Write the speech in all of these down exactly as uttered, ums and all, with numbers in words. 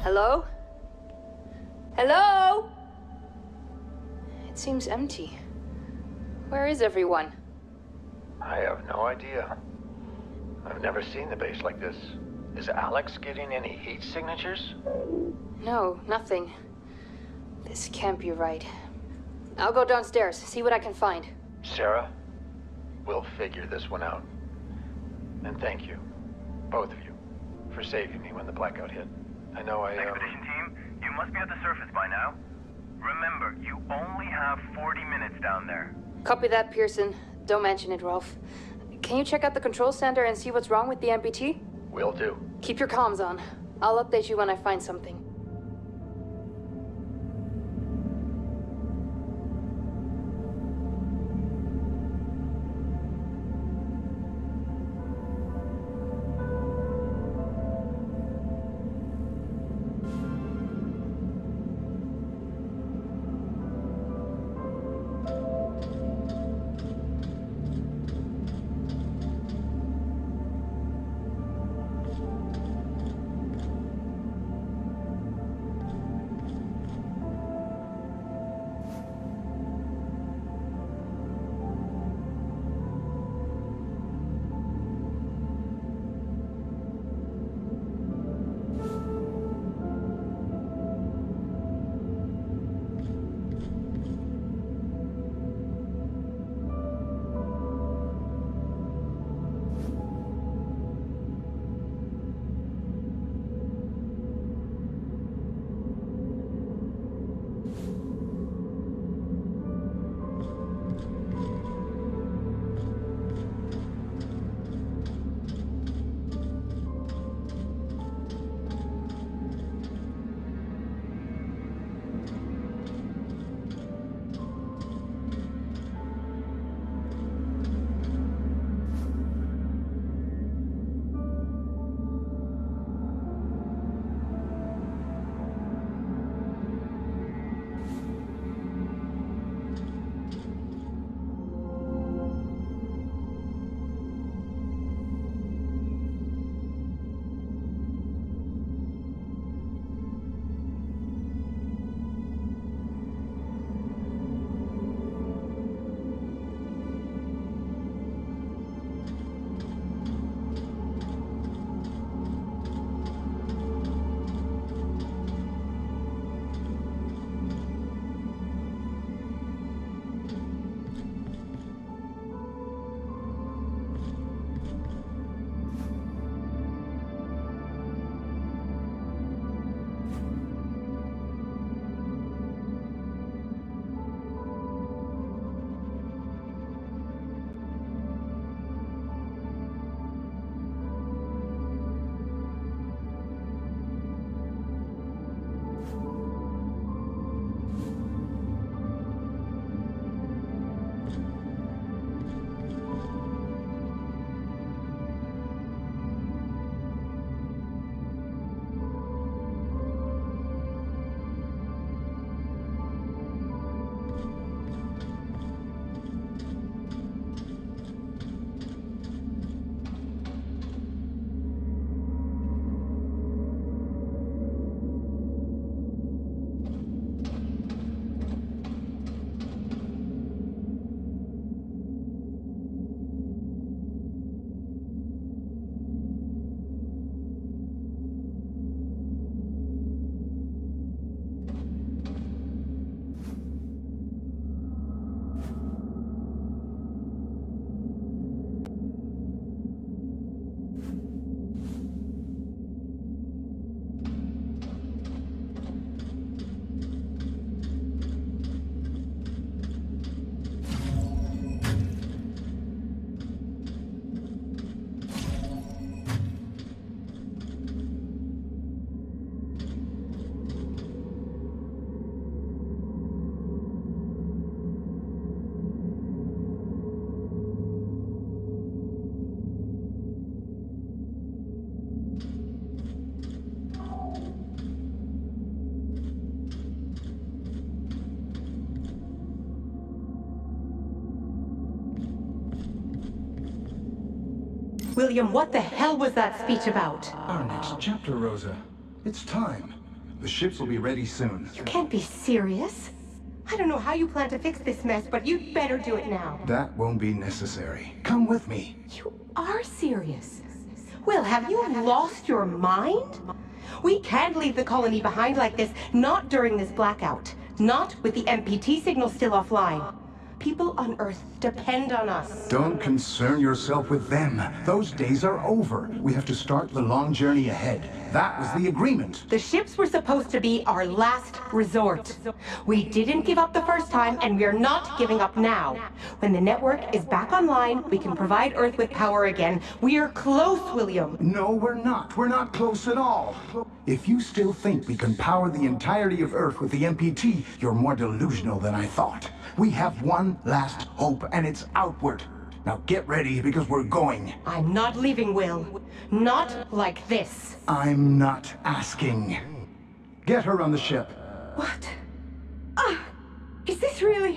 Hello? Hello? It seems empty. Where is everyone? I have no idea. I've never seen the base like this. Is Alex getting any heat signatures? No, nothing. This can't be right. I'll go downstairs, see what I can find. Sarah, we'll figure this one out. And thank you, both of you, for saving me when the blackout hit. I know I, um... Expedition team, you must be at the surface by now. Remember, you only have forty minutes down there. Copy that, Pearson. Don't mention it, Rolf. Can you check out the control center and see what's wrong with the M P T? Will do. Keep your comms on. I'll update you when I find something. William, what the hell was that speech about? Our next chapter, Rosa. It's time. The ships will be ready soon. You can't be serious. I don't know how you plan to fix this mess, but you'd better do it now. That won't be necessary. Come with me. You are serious. Will, have you lost your mind? We can't leave the colony behind like this, not during this blackout. Not with the M P T signal still offline. People on Earth depend on us. Don't concern yourself with them. Those days are over. We have to start the long journey ahead. That was the agreement. The ships were supposed to be our last resort. We didn't give up the first time, and we're not giving up now. When the network is back online, we can provide Earth with power again. We're close, William. No, we're not. We're not close at all. If you still think we can power the entirety of Earth with the M P T, you're more delusional than I thought. We have one last hope, and it's outward. Now get ready, because we're going. I'm not leaving, Will. Not like this. I'm not asking. Get her on the ship. What? Ah, is this really...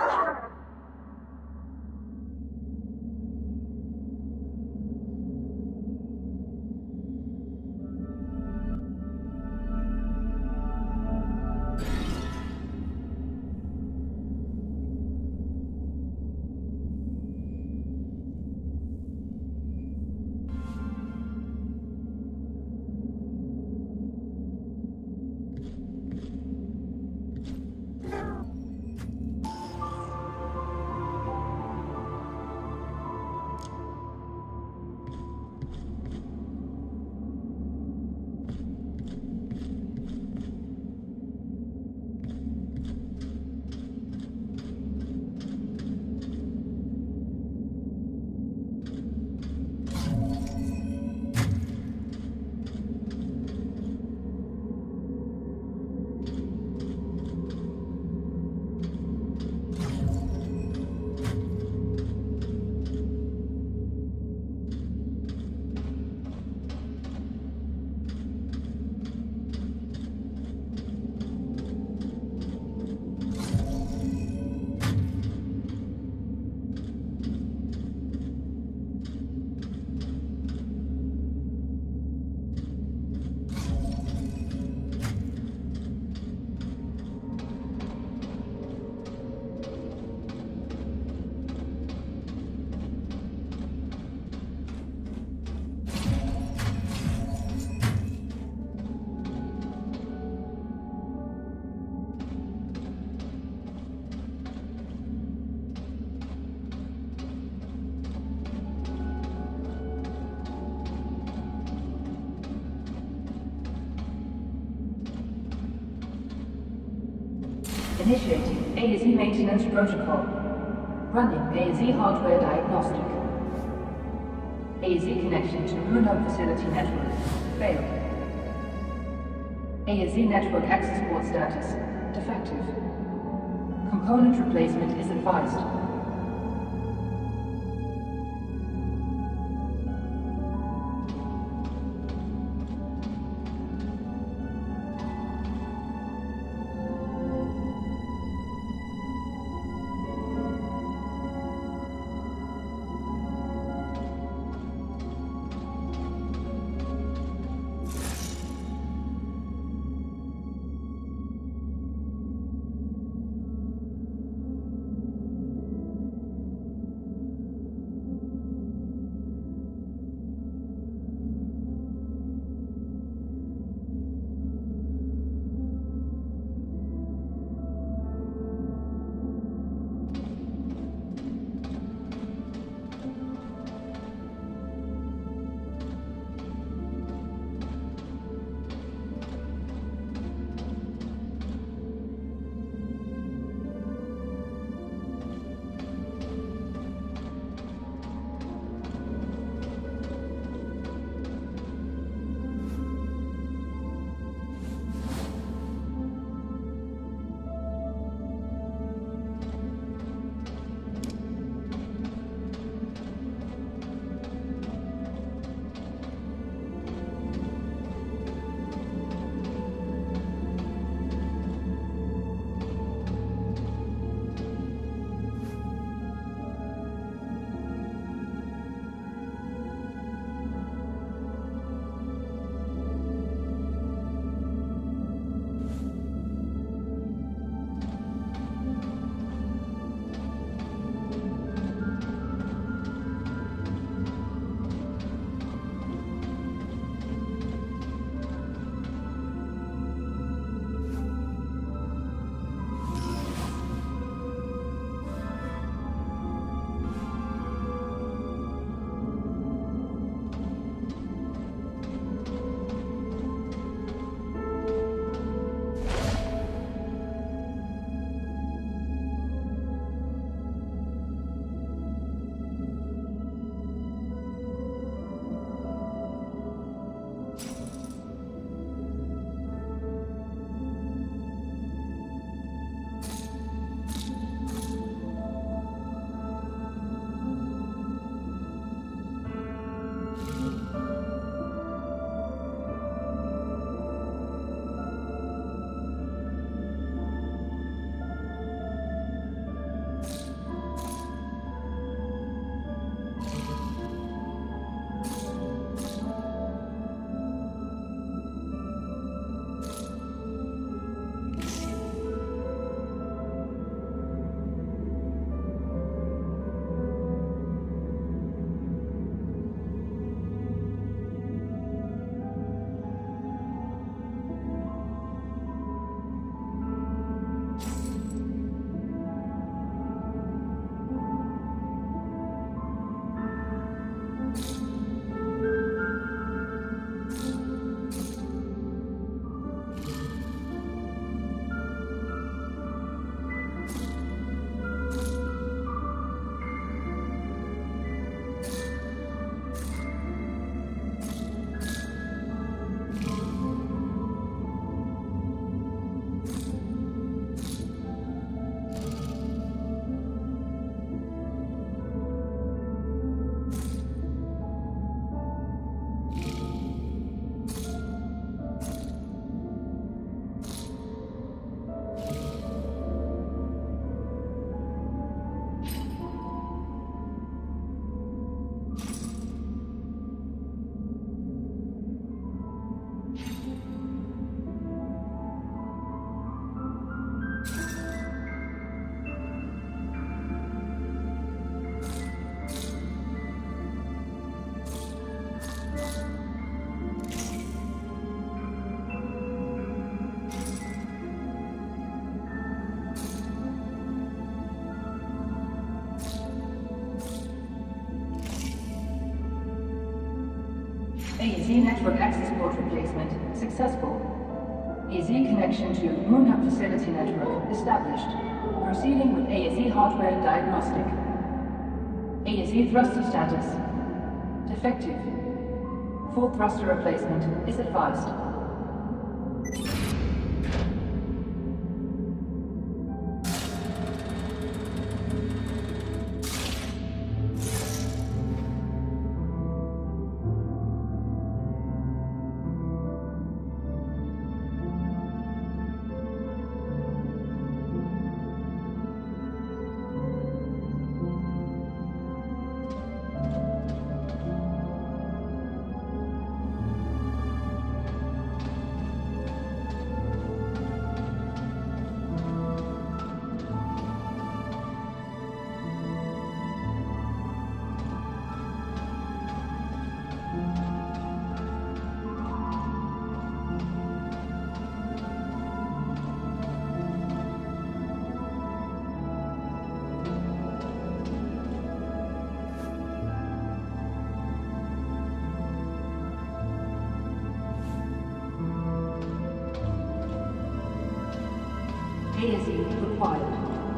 Initiating A Z maintenance protocol. Running A Z hardware diagnostic. A Z connection to Moon-Hub facility network. Failed. A Z network access port status. Defective. Component replacement is advised. A Z network access port replacement successful. A Z connection to Moon-Hub facility network established. Proceeding with A Z hardware diagnostic. A Z thruster status defective. Full thruster replacement is advised. A Z required.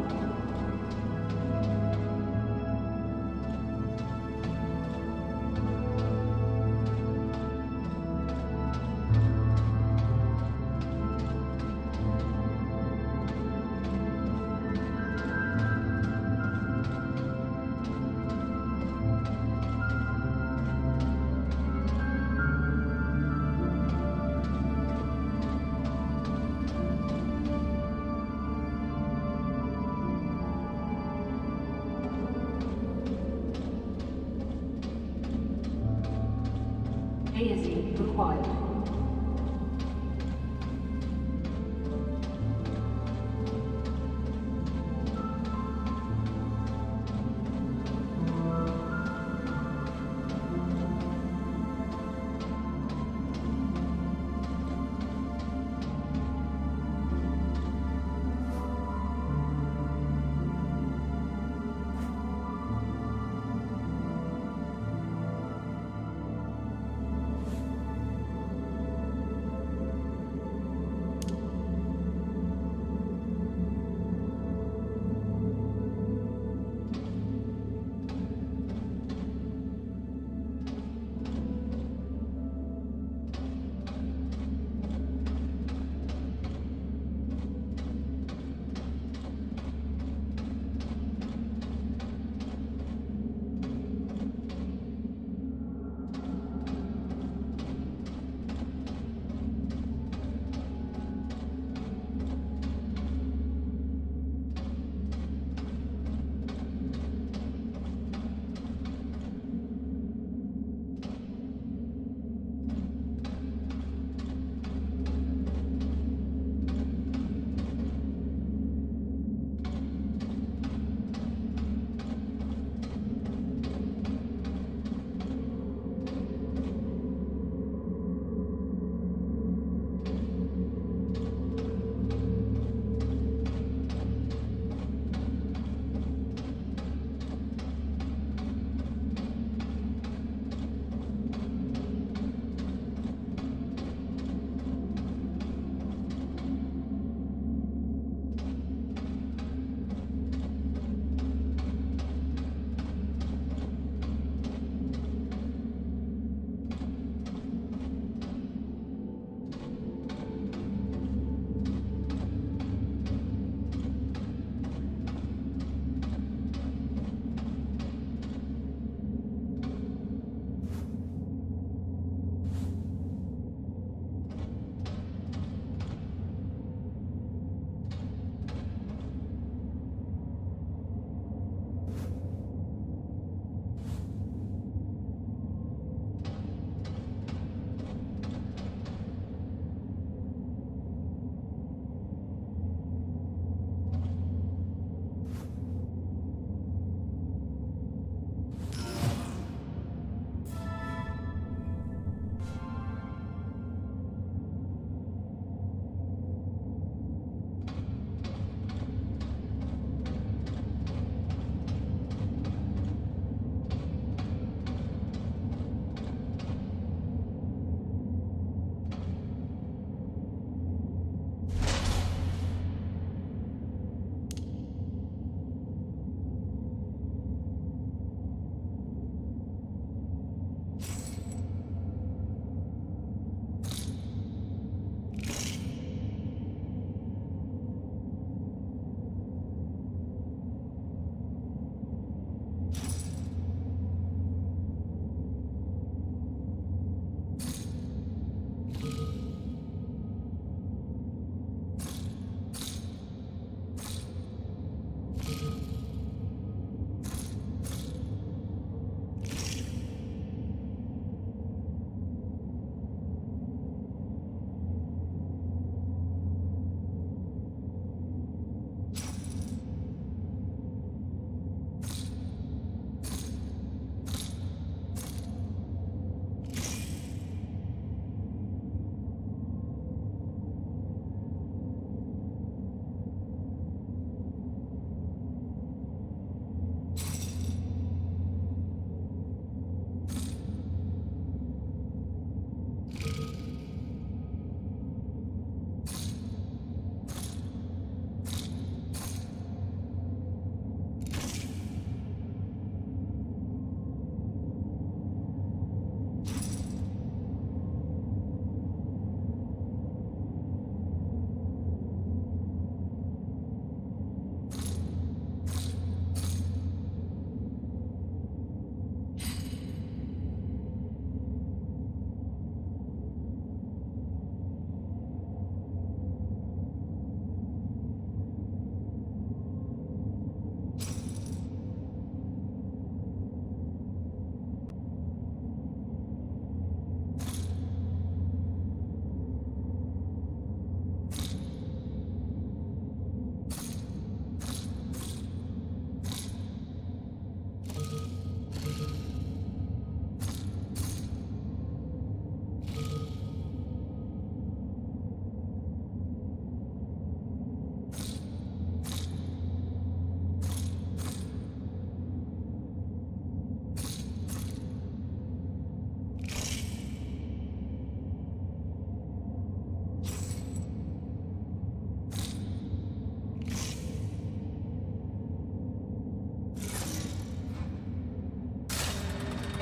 A Z required.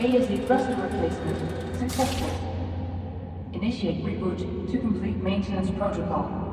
A S E thruster replacement successful. Initiate reboot to complete maintenance protocol.